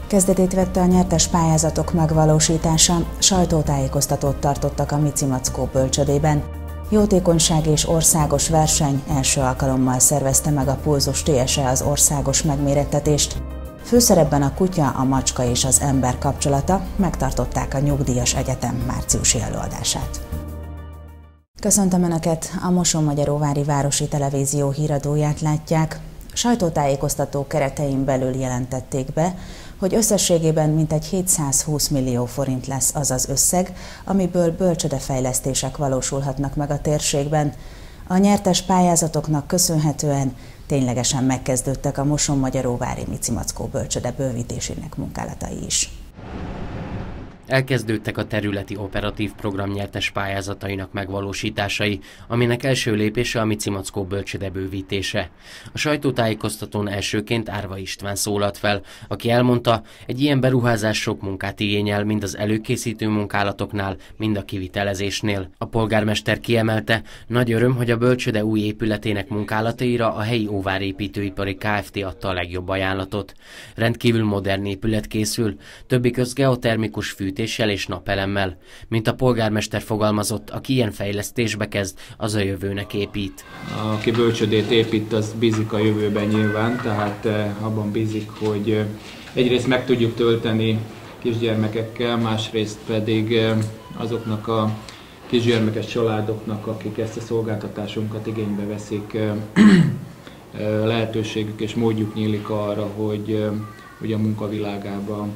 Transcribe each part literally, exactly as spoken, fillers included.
Kezdetét vette a nyertes pályázatok megvalósítása, sajtótájékoztatót tartottak a Micimackó bölcsödében. Jótékonyság és országos verseny első alkalommal szervezte meg a Pulzus té es e az országos megmérettetést. Főszerepben a kutya, a macska és az ember kapcsolata, megtartották a Nyugdíjas Egyetem márciusi előadását. Köszöntöm Önöket, a Mosonmagyaróvári Városi Televízió híradóját látják. Sajtótájékoztató keretein belül jelentették be, hogy összességében mintegy hétszázhúsz millió forint lesz az az összeg, amiből bölcsődefejlesztések valósulhatnak meg a térségben. A nyertes pályázatoknak köszönhetően ténylegesen megkezdődtek a Mosonmagyaróvári Micimackó bölcsöde bővítésének munkálatai is. Elkezdődtek a területi operatív program nyertes pályázatainak megvalósításai, aminek első lépése a Micimackó bölcsöde bővítése. A sajtótájékoztatón elsőként Árva István szólalt fel, aki elmondta, egy ilyen beruházás sok munkát igényel, mind az előkészítő munkálatoknál, mind a kivitelezésnél. A polgármester kiemelte, nagy öröm, hogy a bölcsöde új épületének munkálataira a helyi óvárépítőipari Kft. Adta a legjobb ajánlatot. Rendkívül modern épület készül, többik közt geotermikus fűtés és napelemmel. Mint a polgármester fogalmazott, aki ilyen fejlesztésbe kezd, az a jövőnek épít. Aki bölcsödét épít, az bízik a jövőben nyilván, tehát abban bízik, hogy egyrészt meg tudjuk tölteni kisgyermekekkel, másrészt pedig azoknak a kisgyermekes családoknak, akik ezt a szolgáltatásunkat igénybe veszik, lehetőségük és módjuk nyílik arra, hogy, hogy a munkavilágába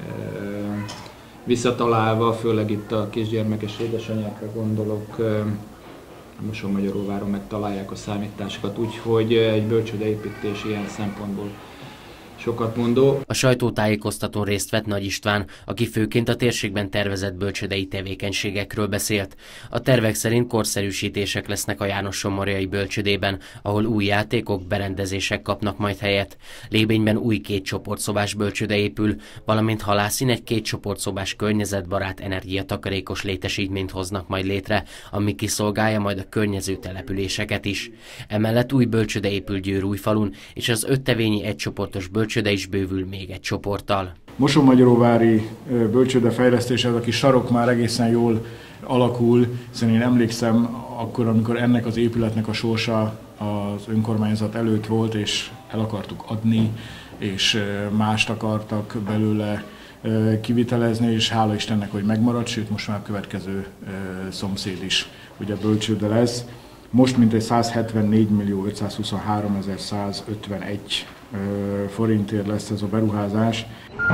visszatalálva, főleg itt a kisgyermekes édesanyákra gondolok, Mosonmagyaróváron megtalálják a számításokat, úgyhogy egy bölcsődeépítés ilyen szempontból sokat mondó. A sajtótájékoztatón részt vett Nagy István, aki főként a térségben tervezett bölcsődei tevékenységekről beszélt. A tervek szerint korszerűsítések lesznek a János-Somorjai bölcsödében, ahol új játékok, berendezések kapnak majd helyet. Lébényben új két csoportszobás bölcsöde épül, valamint Halászin egy két csoportszobás környezetbarát energiatakarékos létesítményt hoznak majd létre, ami kiszolgálja majd a környező településeket is. Emellett új bölcsöde épül Győrújfalun, és az öttevényi egycsoportos bölcsöde de is bővül még egy csoporttal. Mosonmagyaróvári bölcsőde fejlesztése, az a kis sarok már egészen jól alakul, hiszen én emlékszem akkor, amikor ennek az épületnek a sorsa az önkormányzat előtt volt, és el akartuk adni, és mást akartak belőle kivitelezni, és hála Istennek, hogy megmaradt, sőt most már a következő szomszéd is ugye bölcsőde lesz. Most mintegy százhetvennégy millió ötszázhuszonháromezer-százötvenegy forintért lesz ez a beruházás.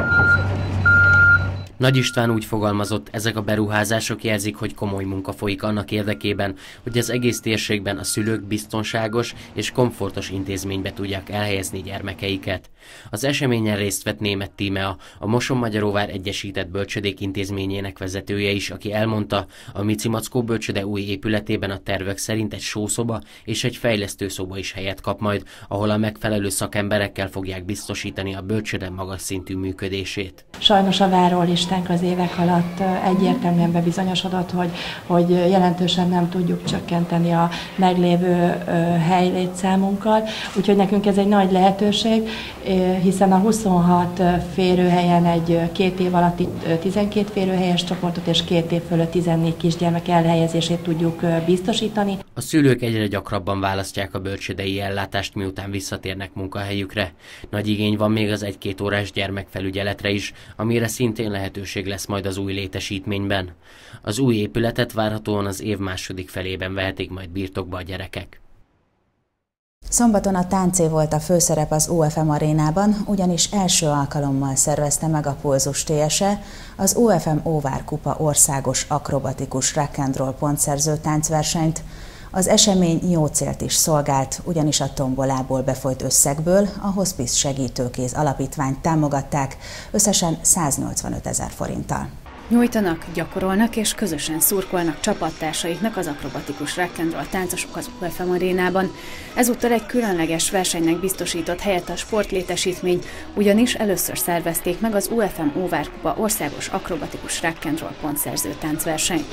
Nagy István úgy fogalmazott, ezek a beruházások jelzik, hogy komoly munka folyik annak érdekében, hogy az egész térségben a szülők biztonságos és komfortos intézménybe tudják elhelyezni gyermekeiket. Az eseményen részt vett Németh Tímea, a Mosonmagyaróvár Egyesített Bölcsödék Intézményének vezetője is, aki elmondta, a Micimackó bölcsöde új épületében a tervek szerint egy sószoba és egy fejlesztőszoba is helyet kap majd, ahol a megfelelő szakemberekkel fogják biztosítani a bölcsöde magas szintű működését. Sajnos a várólistánk az évek alatt egyértelműen bebizonyosodott, hogy, hogy jelentősen nem tudjuk csökkenteni a meglévő helylétszámunkkal, úgyhogy nekünk ez egy nagy lehetőség, hiszen a huszonhat férőhelyen egy két év alatti tizenkét férőhelyes csoportot és két év fölött tizennégy kisgyermek elhelyezését tudjuk biztosítani. A szülők egyre gyakrabban választják a bölcsődei ellátást, miután visszatérnek munkahelyükre. Nagy igény van még az egy-két órás gyermekfelügyeletre is, amire szintén lehetőség lesz majd az új létesítményben. Az új épületet várhatóan az év második felében vehetik majd birtokba a gyerekek. Szombaton a táncé volt a főszerep az o ef em arénában, ugyanis első alkalommal szervezte meg a Pulzus té es e az o ef em Óvár Kupa országos akrobatikus rock and roll pontszerző táncversenyt. Az esemény jó célt is szolgált, ugyanis a tombolából befolyt összegből a Hospice Segítőkéz Alapítványt támogatták összesen száznyolcvanöt ezer forinttal. Nyújtanak, gyakorolnak és közösen szurkolnak csapattársaiknak az akrobatikus rock and roll táncosok az o ef em arénában. Ezúttal egy különleges versenynek biztosított helyet a sportlétesítmény, ugyanis először szervezték meg az o ef em Óvár Kupa országos akrobatikus rock and roll pontszerző táncversenyt.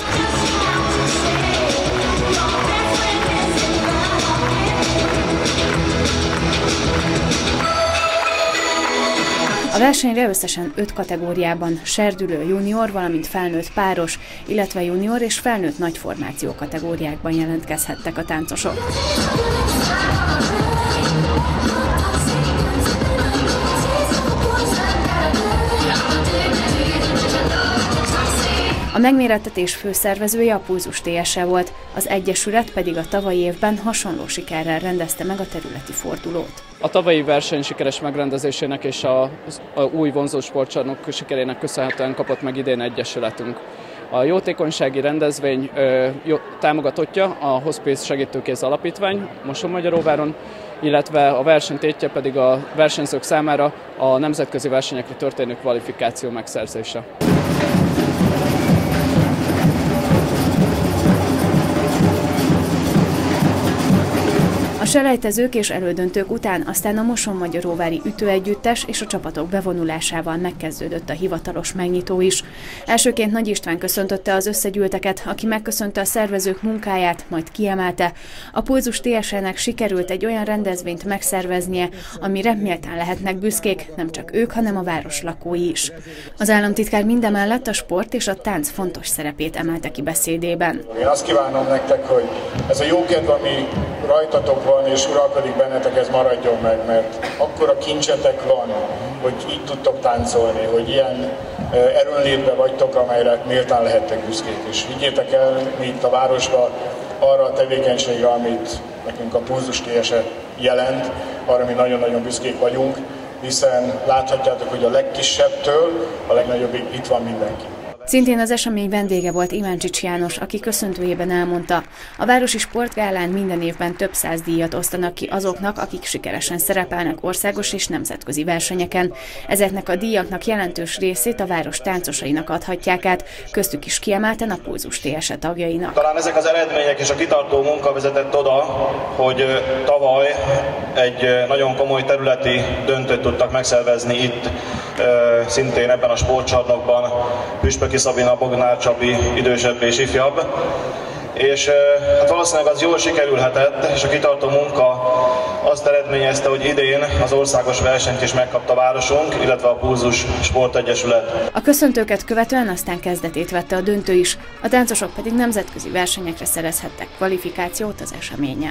A versenyre összesen öt kategóriában, serdülő, junior, valamint felnőtt páros, illetve junior és felnőtt nagyformáció kategóriákban jelentkezhettek a táncosok. A megmérettetés főszervezője a Pulzus té es e volt, az egyesület pedig a tavalyi évben hasonló sikerrel rendezte meg a területi fordulót. A tavalyi verseny sikeres megrendezésének és a, a új vonzó sportcsarnok sikerének köszönhetően kapott meg idén egyesületünk. A jótékonysági rendezvény ö, jó, támogatottja a Hospice Segítőkéz Alapítvány Mosonmagyaróváron, illetve a verseny tétje pedig a versenyzők számára a nemzetközi versenyekre történő kvalifikáció megszerzése. A selejtezők és elődöntők után aztán a Mosonmagyaróvári ütőegyüttes és a csapatok bevonulásával megkezdődött a hivatalos megnyitó is. Elsőként Nagy István köszöntötte az összegyűlteket, aki megköszönte a szervezők munkáját, majd kiemelte. A Pulzus té es e-nek sikerült egy olyan rendezvényt megszerveznie, amire méltán lehetnek büszkék, nem csak ők, hanem a város lakói is. Az államtitkár mindemellett a sport és a tánc fontos szerepét emelte ki beszédében. Én azt kívánom nektek, hogy ez a jókedv, ami rajtatok van, és uralkodik bennetek, ez maradjon meg, mert akkora kincsetek van, hogy így tudtok táncolni, hogy ilyen erőnlétben vagytok, amelyre méltán lehettek büszkék. És higgyétek el, mi itt a városban arra a tevékenységre, amit nekünk a Pulzus té es e jelent, arra mi nagyon-nagyon büszkék vagyunk, hiszen láthatjátok, hogy a legkisebbtől a legnagyobbig itt van mindenki. Szintén az esemény vendége volt Iváncsics János, aki köszöntőjében elmondta, a városi sportgálán minden évben több száz díjat osztanak ki azoknak, akik sikeresen szerepelnek országos és nemzetközi versenyeken. Ezeknek a díjaknak jelentős részét a város táncosainak adhatják át, köztük is kiemelten a Pulzus té es e tagjainak. Talán ezek az eredmények és a kitartó munka vezetett oda, hogy tavaly egy nagyon komoly területi döntőt tudtak megszervezni itt, szintén ebben a sportcsarnokban, Püspöki Szabina, Bognár Csabi, idősebb és ifjabb. És hát valószínűleg az jól sikerülhetett, és a kitartó munka azt eredményezte, hogy idén az országos versenyt is megkapta a városunk, illetve a Pulzus Sportegyesület. A köszöntőket követően aztán kezdetét vette a döntő is, a táncosok pedig nemzetközi versenyekre szerezhettek kvalifikációt az eseményen.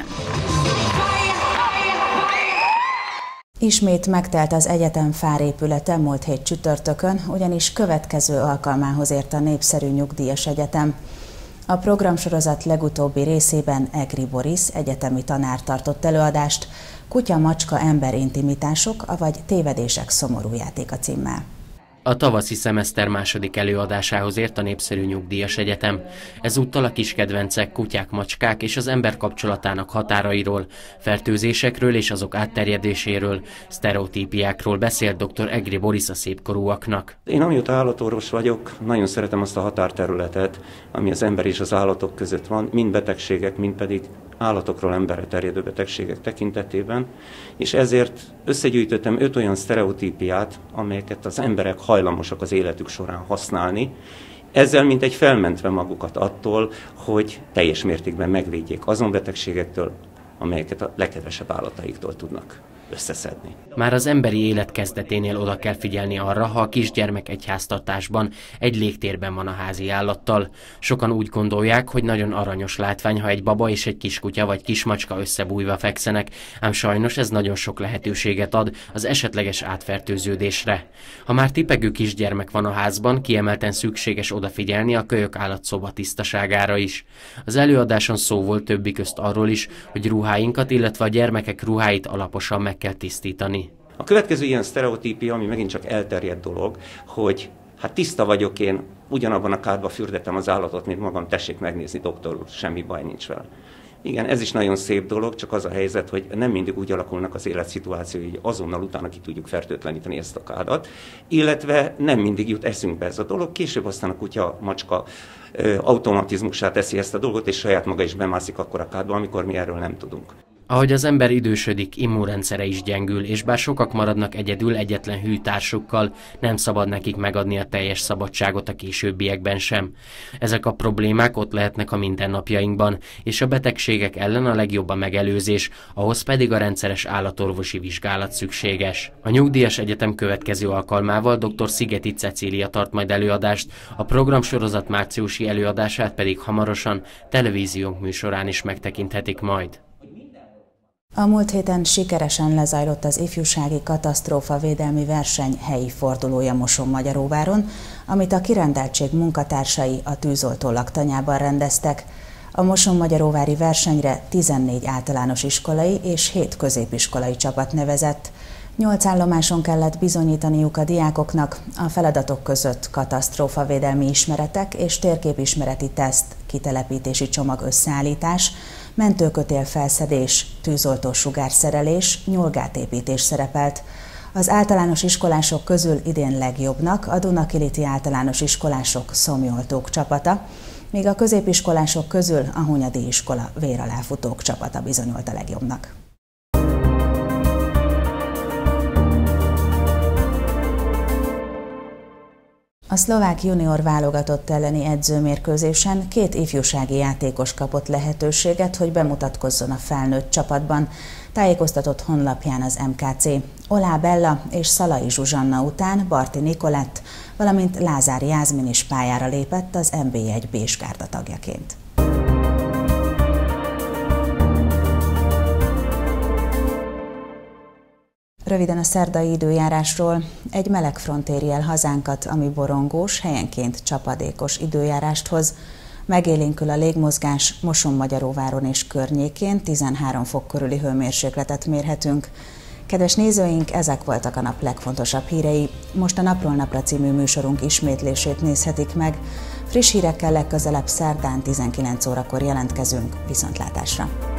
Ismét megtelt az egyetem fárépülete múlt hét csütörtökön, ugyanis következő alkalmához ért a népszerű nyugdíjas egyetem. A programsorozat legutóbbi részében Egri Boris egyetemi tanár tartott előadást, Kutya-macska-ember intimitások, avagy Tévedések szomorú játéka címmel. A tavaszi szemeszter második előadásához ért a népszerű nyugdíjas egyetem. Ezúttal a kis kedvencek, kutyák, macskák és az ember kapcsolatának határairól, fertőzésekről és azok átterjedéséről, sztereotípiákról beszélt dr. Egri Boris a szépkorúaknak. Én amióta állatorvos vagyok, nagyon szeretem azt a határterületet, ami az ember és az állatok között van, mind betegségek, mind pedig állatokról emberre terjedő betegségek tekintetében, és ezért összegyűjtöttem öt olyan sztereotípiát, amelyeket az emberek hajlamosak az életük során használni, ezzel mintegy felmentve magukat attól, hogy teljes mértékben megvédjék azon betegségektől, amelyeket a legkedvesebb állataiktól tudnak összeszedni. Már az emberi élet kezdeténél oda kell figyelni arra, ha a kisgyermek egy háztartásban, egy légtérben van a házi állattal. Sokan úgy gondolják, hogy nagyon aranyos látvány, ha egy baba és egy kiskutya vagy kismacska összebújva fekszenek, ám sajnos ez nagyon sok lehetőséget ad az esetleges átfertőződésre. Ha már tipegő kisgyermek van a házban, kiemelten szükséges odafigyelni a kölyök állatszoba tisztaságára is. Az előadáson szó volt többi közt arról is, hogy ruháinkat, illetve a gyermekek ruháit alaposan meg kell tisztítani. A következő ilyen sztereotípia, ami megint csak elterjedt dolog, hogy hát tiszta vagyok én, ugyanabban a kádba fürdettem az állatot, mint magam, tessék megnézni, doktor úr, semmi baj nincs vele. Igen, ez is nagyon szép dolog, csak az a helyzet, hogy nem mindig úgy alakulnak az életszituációi, hogy azonnal utána ki tudjuk fertőtleníteni ezt a kádat, illetve nem mindig jut eszünkbe ez a dolog, később aztán a kutya, macska automatizmussá teszi ezt a dolgot, és saját maga is bemászik akkor a kádba, amikor mi erről nem tudunk. Ahogy az ember idősödik, immunrendszere is gyengül, és bár sokak maradnak egyedül egyetlen hű társukkal, nem szabad nekik megadni a teljes szabadságot a későbbiekben sem. Ezek a problémák ott lehetnek a mindennapjainkban, és a betegségek ellen a legjobb a megelőzés, ahhoz pedig a rendszeres állatorvosi vizsgálat szükséges. A Nyugdíjas Egyetem következő alkalmával dr. Szigeti Cecília tart majd előadást, a programsorozat márciusi előadását pedig hamarosan televíziónk műsorán is megtekinthetik majd. A múlt héten sikeresen lezajlott az ifjúsági katasztrófavédelmi verseny helyi fordulója Mosonmagyaróváron, amit a kirendeltség munkatársai a tűzoltó laktanyában rendeztek. A Mosonmagyaróvári versenyre tizennégy általános iskolai és hét középiskolai csapat nevezett. Nyolc állomáson kellett bizonyítaniuk a diákoknak, a feladatok között katasztrófavédelmi ismeretek és térképismereti teszt, kitelepítési csomag összeállítás, mentőkötél felszedés, tűzoltó sugárszerelés, nyolgátépítés szerepelt. Az általános iskolások közül idén legjobbnak a Dunakiliti általános iskolások szomjoltók csapata, míg a középiskolások közül a Hunyadi iskola véraláfutók csapata bizonyult a legjobbnak. A szlovák junior válogatott elleni edzőmérkőzésen két ifjúsági játékos kapott lehetőséget, hogy bemutatkozzon a felnőtt csapatban, tájékoztatott honlapján az em ká cé. Olá Bella és Szalai Zsuzsanna után Barti Nikolett, valamint Lázár Jászmin is pályára lépett az en bé egy B-s gárda tagjaként. Röviden a szerdai időjárásról. Egy meleg front éri el hazánkat, ami borongós, helyenként csapadékos időjárást hoz. Megélénkül a légmozgás, Mosonmagyaróváron és környékén tizenhárom fok körüli hőmérsékletet mérhetünk. Kedves nézőink, ezek voltak a nap legfontosabb hírei. Most a Napról Napra című műsorunk ismétlését nézhetik meg. Friss hírekkel legközelebb szerdán tizenkilenc órakor jelentkezünk. Viszontlátásra!